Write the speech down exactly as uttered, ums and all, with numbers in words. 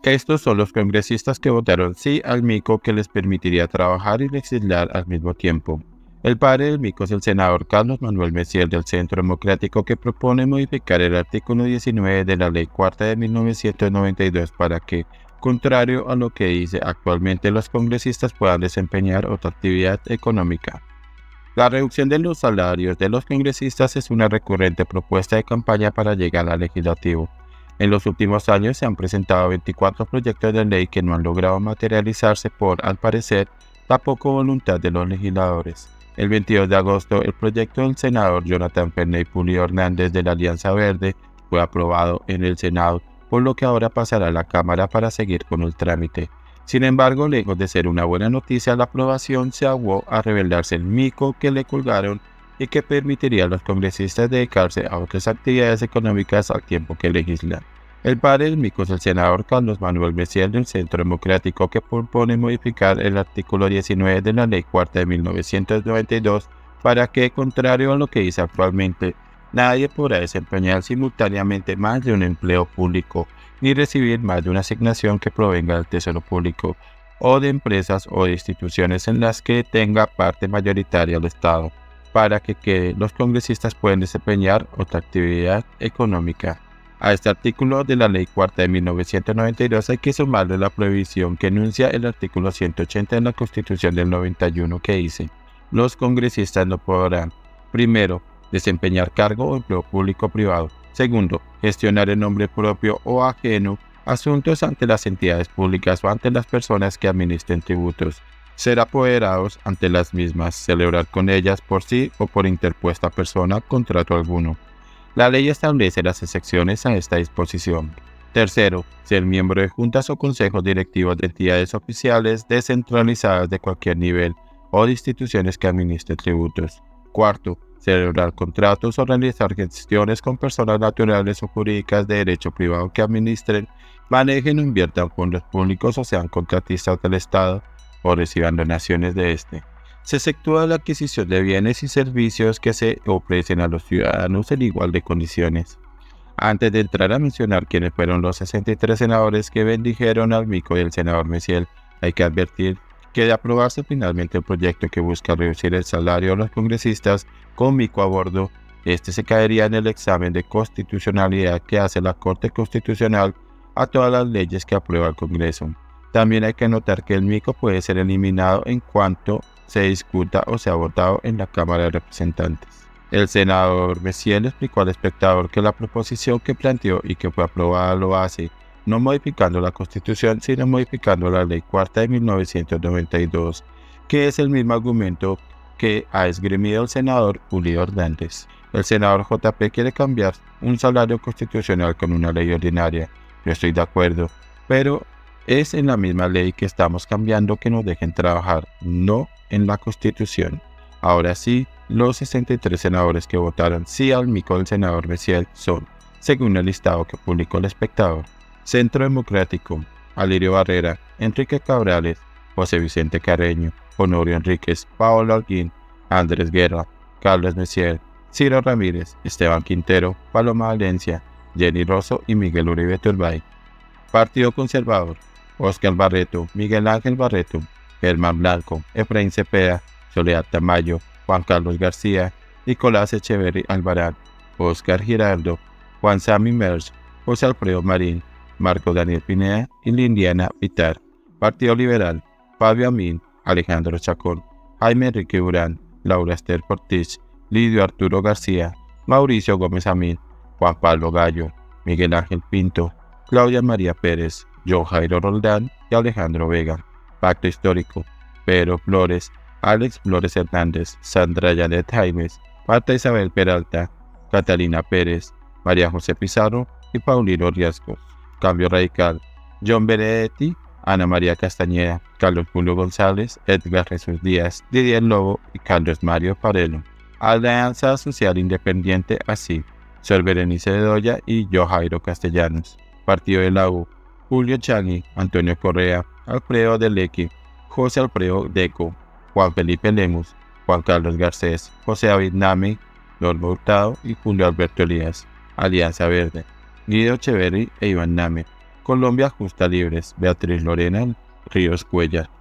Estos son los congresistas que votaron sí al mico que les permitiría trabajar y legislar al mismo tiempo. El padre del mico es el senador Carlos Manuel Messier del Centro Democrático, que propone modificar el artículo diecinueve de la Ley Cuarta de mil novecientos noventa y dos para que, contrario a lo que dice actualmente, los congresistas puedan desempeñar otra actividad económica. La reducción de los salarios de los congresistas es una recurrente propuesta de campaña para llegar al legislativo. En los últimos años se han presentado veinticuatro proyectos de ley que no han logrado materializarse por, al parecer, la poca voluntad de los legisladores. El veintidós de agosto, el proyecto del senador Jonathan Ferney Pulido Hernández de la Alianza Verde fue aprobado en el Senado, por lo que ahora pasará a la Cámara para seguir con el trámite. Sin embargo, lejos de ser una buena noticia, la aprobación se aguó a revelarse el mico que le colgaron y que permitiría a los congresistas dedicarse a otras actividades económicas al tiempo que legislan. El padre del mico es el senador Carlos Manuel Messier del Centro Democrático, que propone modificar el artículo diecinueve de la Ley Cuarta de mil novecientos noventa y dos para que, contrario a lo que dice actualmente, nadie podrá desempeñar simultáneamente más de un empleo público, ni recibir más de una asignación que provenga del Tesoro Público, o de empresas o de instituciones en las que tenga parte mayoritaria el Estado, para que, que los congresistas puedan desempeñar otra actividad económica. A este artículo de la Ley Cuarta de mil novecientos noventa y dos hay que sumarle la prohibición que enuncia el artículo ciento ochenta de la Constitución del noventa y uno, que dice: los congresistas no podrán, primero, desempeñar cargo o empleo público o privado; segundo, gestionar en nombre propio o ajeno asuntos ante las entidades públicas o ante las personas que administren tributos; ser apoderados ante las mismas; celebrar con ellas por sí o por interpuesta persona contrato alguno. La ley establece las excepciones a esta disposición. Tercero, ser miembro de juntas o consejos directivos de entidades oficiales descentralizadas de cualquier nivel o de instituciones que administren tributos. Cuarto, celebrar contratos o realizar gestiones con personas naturales o jurídicas de derecho privado que administren, manejen o inviertan fondos públicos o sean contratistas del Estado o reciban donaciones de este. Se exceptúa la adquisición de bienes y servicios que se ofrecen a los ciudadanos en igual de condiciones. Antes de entrar a mencionar quiénes fueron los sesenta y tres senadores que bendijeron al mico y al senador Messier, hay que advertir que de aprobarse finalmente el proyecto que busca reducir el salario a los congresistas con mico a bordo, este se caería en el examen de constitucionalidad que hace la Corte Constitucional a todas las leyes que aprueba el Congreso. También hay que notar que el mico puede ser eliminado en cuanto se discuta o sea votado en la Cámara de Representantes. El senador Messier explicó al espectador que la proposición que planteó y que fue aprobada lo hace no modificando la Constitución, sino modificando la Ley Cuarta de mil novecientos noventa y dos, que es el mismo argumento que ha esgrimido el senador Pulido Hernández. El senador J P quiere cambiar un salario constitucional con una ley ordinaria. Yo estoy de acuerdo, pero es en la misma ley que estamos cambiando que nos dejen trabajar, no en la Constitución. Ahora sí, los sesenta y tres senadores que votaron sí al mico del senador Messier son, según el listado que publicó El Espectador: Centro Democrático, Alirio Barrera, Enrique Cabrales, José Vicente Carreño, Honorio Enríquez, Paolo Holguín, Andrés Guerra, Carlos Messier, Ciro Ramírez, Esteban Quintero, Paloma Valencia, Jenny Rosso y Miguel Uribe Turbay. Partido Conservador: Óscar Barreto, Miguel Ángel Barreto, Germán Blanco, Efraín Cepeda, Soledad Tamayo, Juan Carlos García, Nicolás Echeverri Albarán, Óscar Giraldo, Juan Sammy Mersch, José Alfredo Marín, Marco Daniel Pineda y Liliana Vitar. Partido Liberal: Fabio Amín, Alejandro Chacón, Jaime Enrique Urán, Laura Esther Portich, Lidio Arturo García, Mauricio Gómez Amín, Juan Pablo Gallo, Miguel Ángel Pinto, Claudia María Pérez, John Jairo Roldán y Alejandro Vega. Pacto Histórico: Pedro Flores, Alex Flores Hernández, Sandra Janet Jaimes, Marta Isabel Peralta, Catalina Pérez, María José Pizarro y Paulino Riasco. Cambio Radical: John Benedetti, Ana María Castañeda, Carlos Julio González, Edgar Jesús Díaz, Didier Lobo y Carlos Mario Farelo. Alianza Social Independiente así: Sor Berenice Bedoya y Yo Jairo Castellanos. Partido de la U: Julio Chagui, Antonio Correa, Alfredo Deleque, José Alfredo Deco, Juan Felipe Lemus, Juan Carlos Garcés, José David Name, Norma Hurtado y Julio Alberto Elías. Alianza Verde: Guido Echeverri e Iván Name. Colombia Justa Libres, Beatriz Lorena Ríos Cuellar.